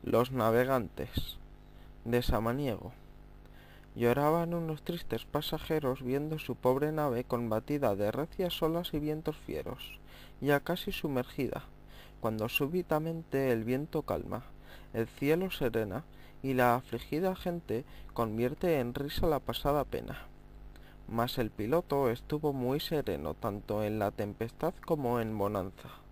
Los navegantes de Samaniego. Lloraban unos tristes pasajeros viendo su pobre nave combatida de recias olas y vientos fieros, ya casi sumergida, cuando súbitamente el viento calma, el cielo serena, y la afligida gente convierte en risa la pasada pena. Mas el piloto estuvo muy sereno tanto en la tempestad como en bonanza.